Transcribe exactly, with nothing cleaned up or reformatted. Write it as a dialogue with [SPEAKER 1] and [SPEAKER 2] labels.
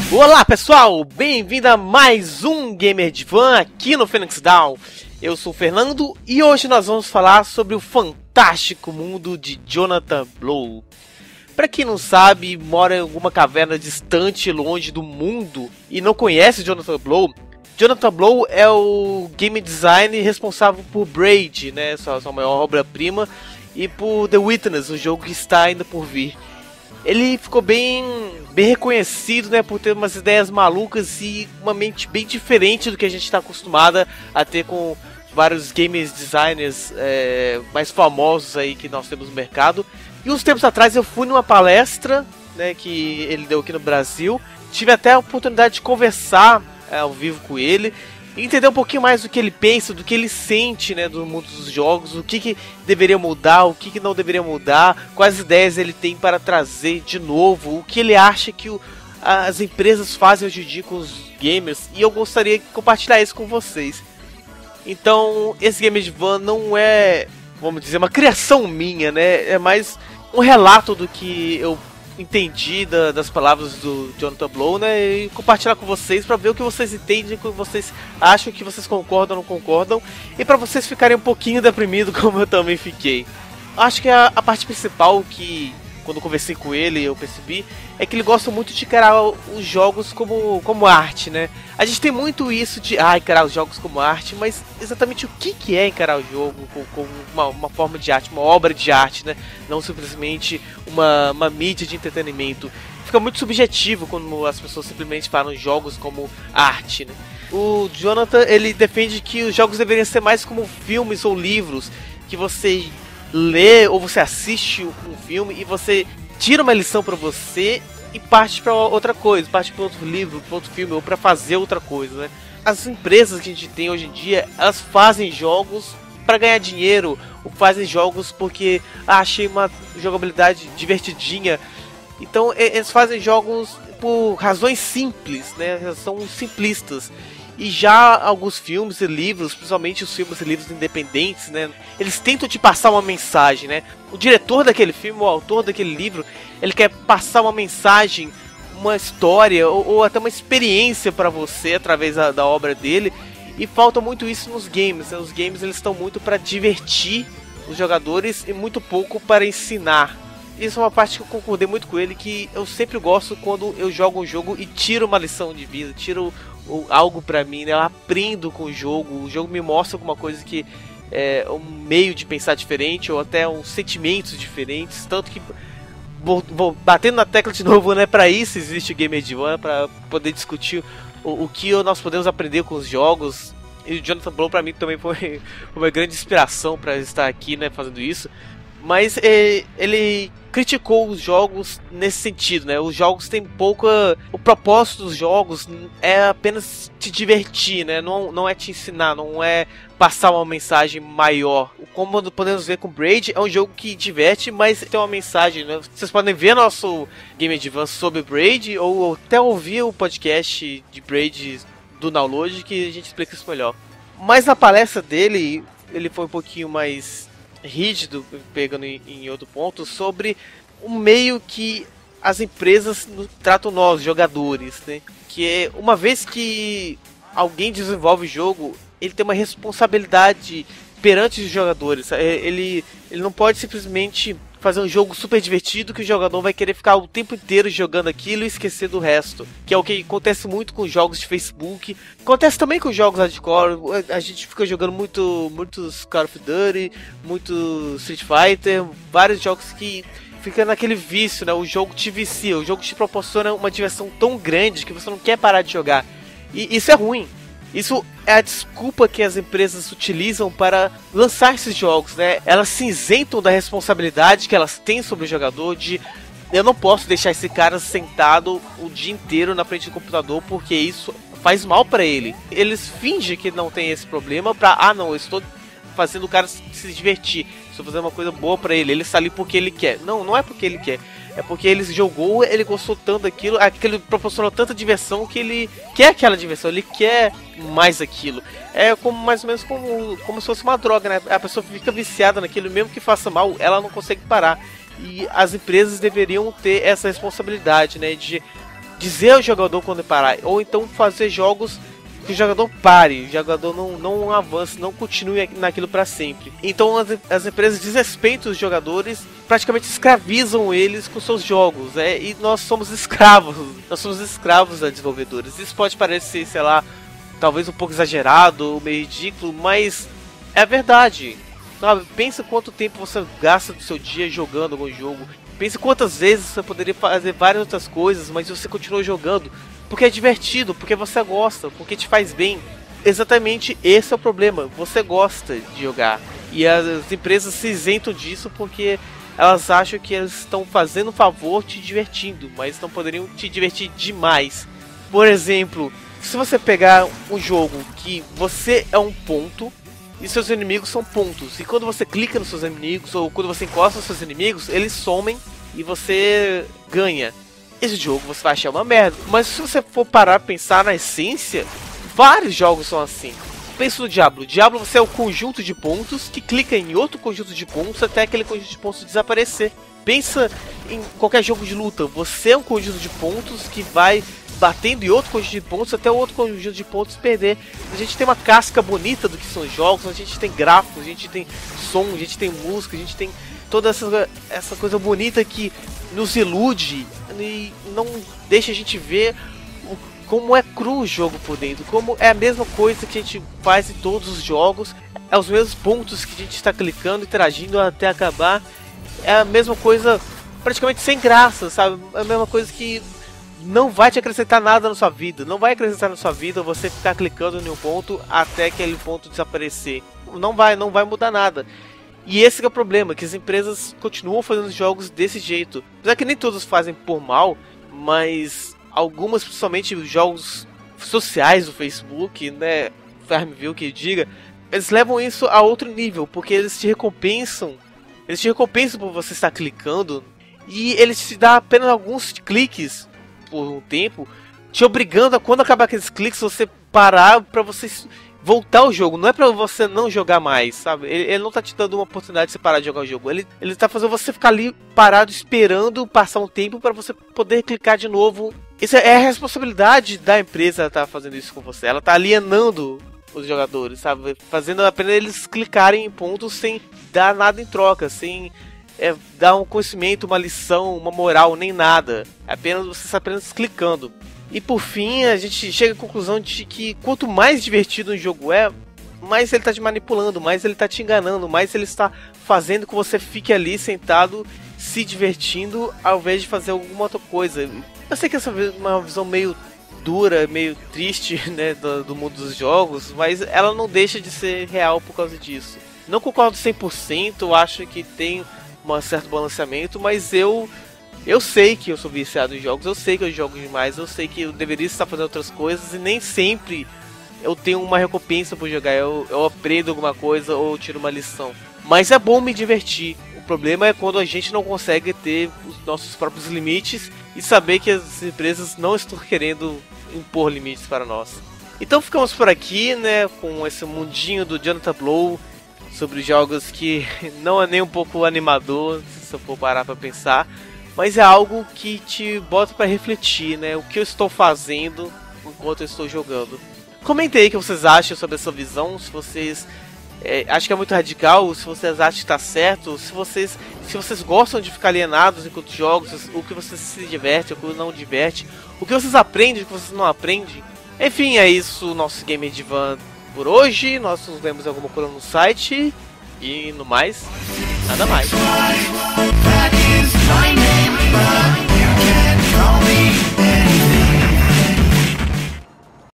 [SPEAKER 1] Olá pessoal, bem-vindo a mais um Gamer Divan aqui no Phoenix Down. Eu sou o Fernando e hoje nós vamos falar sobre o fantástico mundo de Jonathan Blow. Para quem não sabe, mora em alguma caverna distante, longe do mundo e não conhece Jonathan Blow, Jonathan Blow é o game design responsável por Braid, né, sua, sua maior obra-prima, e por The Witness, o jogo que está ainda por vir. Ele ficou bem, bem reconhecido, né, por ter umas ideias malucas e uma mente bem diferente do que a gente está acostumado a ter com vários game designers é, mais famosos aí que nós temos no mercado. E uns tempos atrás eu fui numa palestra, né, que ele deu aqui no Brasil. Tive até a oportunidade de conversar é, ao vivo com ele e entender um pouquinho mais do que ele pensa, do que ele sente, né, do mundo dos jogos, o que, que deveria mudar, o que, que não deveria mudar, quais ideias ele tem para trazer de novo, o que ele acha que o, as empresas fazem hoje em dia com os gamers, e eu gostaria de compartilhar isso com vocês. Então, esse Gamer Divan não é, vamos dizer, uma criação minha, né, é mais um relato do que eu entendi da, das palavras do Jonathan Blow, né, e compartilhar com vocês para ver o que vocês entendem, o que vocês acham, que vocês concordam ou não concordam, e para vocês ficarem um pouquinho deprimidos como eu também fiquei. Acho que a, a parte principal que, quando eu conversei com ele, eu percebi, é que ele gosta muito de encarar os jogos como, como arte, né. A gente tem muito isso de ah, encarar os jogos como arte, mas exatamente o que, que é encarar o jogo como, como uma, uma forma de arte, uma obra de arte, né? Não simplesmente uma, uma mídia de entretenimento. Fica muito subjetivo quando as pessoas simplesmente falam jogos como arte, né? O Jonathan, ele defende que os jogos deveriam ser mais como filmes ou livros, que você lê ou você assiste um filme e você tira uma lição pra você e parte para outra coisa, parte para outro livro, para outro filme, ou para fazer outra coisa, né? As empresas que a gente tem hoje em dia, elas fazem jogos para ganhar dinheiro, ou fazem jogos porque ah, achei uma jogabilidade divertidinha. Então eles fazem jogos por razões simples, né? São simplistas. E já alguns filmes e livros, principalmente os filmes e livros independentes, né, eles tentam te passar uma mensagem, né? O diretor daquele filme, o autor daquele livro, ele quer passar uma mensagem, uma história ou, ou até uma experiência para você através da, da obra dele. E falta muito isso nos games, né? Os games eles estão muito para divertir os jogadores e muito pouco para ensinar. Isso é uma parte que eu concordei muito com ele, que eu sempre gosto quando eu jogo um jogo e tiro uma lição de vida, tiro ou algo pra mim, né? Eu aprendo com o jogo, o jogo me mostra alguma coisa que é um meio de pensar diferente ou até uns sentimentos diferentes, tanto que vou, vou batendo na tecla de novo, né? Pra isso existe o Gamer Divan, pra poder discutir o, o que nós podemos aprender com os jogos. E o Jonathan Blow pra mim também foi uma grande inspiração pra estar aqui, né? Fazendo isso. Mas é, ele criticou os jogos nesse sentido, né? Os jogos têm pouca... O propósito dos jogos é apenas te divertir, né? Não, não é te ensinar, não é passar uma mensagem maior. Como podemos ver com Braid, é um jogo que diverte, mas tem uma mensagem, né? Vocês podem ver nosso Game Advance sobre Braid, ou até ouvir o podcast de Braid do Download, que a gente explica isso melhor. Mas na palestra dele, ele foi um pouquinho mais rígido, pegando em, em outro ponto, sobre o meio que as empresas tratam nós, jogadores, né? Que é, uma vez que alguém desenvolve o jogo, ele tem uma responsabilidade perante os jogadores. Ele, ele não pode simplesmente fazer um jogo super divertido que o jogador vai querer ficar o tempo inteiro jogando aquilo e esquecer do resto. Que é o que acontece muito com jogos de Facebook. Acontece também com jogos hardcore. A gente fica jogando muito, muitos Call of Duty, muito Street Fighter, vários jogos que fica naquele vício, né? O jogo te vicia, o jogo te proporciona uma diversão tão grande que você não quer parar de jogar. E isso é ruim. Isso é a desculpa que as empresas utilizam para lançar esses jogos, né? Elas se isentam da responsabilidade que elas têm sobre o jogador de eu não posso deixar esse cara sentado o dia inteiro na frente do computador porque isso faz mal para ele. Eles fingem que não tem esse problema para ah não, eu estou fazendo o cara se divertir, estou fazendo uma coisa boa para ele, ele está ali porque ele quer. Não, não é porque ele quer. É porque ele jogou, ele gostou tanto daquilo, aquilo proporcionou tanta diversão que ele quer aquela diversão, ele quer mais aquilo. É como mais ou menos como, como se fosse uma droga, né? A pessoa fica viciada naquilo, mesmo que faça mal, ela não consegue parar. E as empresas deveriam ter essa responsabilidade, né? De dizer ao jogador quando parar, ou então fazer jogos que o jogador pare, o jogador não, não avance, não continue naquilo para sempre. Então as, as empresas desrespeitam os jogadores, praticamente escravizam eles com seus jogos, é, e nós somos escravos, nós somos escravos da desenvolvedores. Isso pode parecer, sei lá, talvez um pouco exagerado ou meio ridículo, mas é verdade. Sabe? Pensa quanto tempo você gasta do seu dia jogando algum jogo. Pensa quantas vezes você poderia fazer várias outras coisas, mas você continua jogando porque é divertido, porque você gosta, porque te faz bem. Exatamente esse é o problema. Você gosta de jogar. E as empresas se isentam disso porque elas acham que elas estão fazendo um favor te divertindo, mas não poderiam te divertir demais. Por exemplo, se você pegar um jogo que você é um ponto e seus inimigos são pontos, e quando você clica nos seus inimigos ou quando você encosta nos seus inimigos, eles somem e você ganha. Esse jogo você vai achar uma merda, mas se você for parar pra pensar na essência, vários jogos são assim. Pensa no Diablo. Diablo você é o conjunto de pontos que clica em outro conjunto de pontos até aquele conjunto de pontos desaparecer. Pensa em qualquer jogo de luta. Você é um conjunto de pontos que vai batendo em outro conjunto de pontos até o outro conjunto de pontos perder. A gente tem uma casca bonita do que são os jogos, a gente tem gráficos, a gente tem som, a gente tem música, a gente tem toda essa, essa coisa bonita que nos ilude e não deixa a gente ver o, como é cru o jogo por dentro, como é a mesma coisa que a gente faz em todos os jogos, é os mesmos pontos que a gente está clicando, interagindo até acabar, é a mesma coisa praticamente sem graça, sabe? É a mesma coisa que não vai te acrescentar nada na sua vida, não vai acrescentar na sua vida você ficar clicando em um ponto até aquele ponto desaparecer, não vai, não vai mudar nada. E esse que é o problema, que as empresas continuam fazendo jogos desse jeito. Apesar que nem todos fazem por mal, mas algumas, principalmente os jogos sociais do Facebook, né, Farmville que diga, eles levam isso a outro nível, porque eles te recompensam, eles te recompensam por você estar clicando, e eles te dão apenas alguns cliques por um tempo, te obrigando a, quando acabar aqueles cliques, você parar pra você voltar ao jogo. Não é pra você não jogar mais, sabe? Ele, ele não tá te dando uma oportunidade de você parar de jogar o jogo. Ele, ele tá fazendo você ficar ali parado, esperando passar um tempo pra você poder clicar de novo. Isso é a responsabilidade da empresa tá fazendo isso com você. Ela tá alienando os jogadores, sabe? Fazendo apenas eles clicarem em pontos sem dar nada em troca, sem é, dar um conhecimento, uma lição, uma moral, nem nada. É apenas você está apenas clicando. E por fim, a gente chega à conclusão de que quanto mais divertido um jogo é, mais ele está te manipulando, mais ele está te enganando, mais ele está fazendo que você fique ali sentado se divertindo ao invés de fazer alguma outra coisa. Eu sei que essa é uma visão meio dura, meio triste, né, do, do mundo dos jogos, mas ela não deixa de ser real por causa disso. Não concordo cem por cento, acho que tem um certo balanceamento, mas eu... Eu sei que eu sou viciado em jogos, eu sei que eu jogo demais, eu sei que eu deveria estar fazendo outras coisas e nem sempre eu tenho uma recompensa por jogar, eu, eu aprendo alguma coisa ou tiro uma lição. Mas é bom me divertir, o problema é quando a gente não consegue ter os nossos próprios limites e saber que as empresas não estão querendo impor limites para nós. Então ficamos por aqui, né, com esse mundinho do Jonathan Blow sobre jogos que não é nem um pouco animador, se eu for parar para pensar. Mas é algo que te bota para refletir, né? O que eu estou fazendo enquanto eu estou jogando. Comentem aí o que vocês acham sobre essa visão. Se vocês é, acham que é muito radical, se vocês acham que está certo, se vocês, se vocês gostam de ficar alienados enquanto jogam, o que vocês se divertem, o que não diverte, o que vocês aprendem, o que vocês não aprendem. Enfim, é isso o nosso Gamer Divan por hoje. Nós nos vemos em alguma coisa no site. E no mais, nada mais.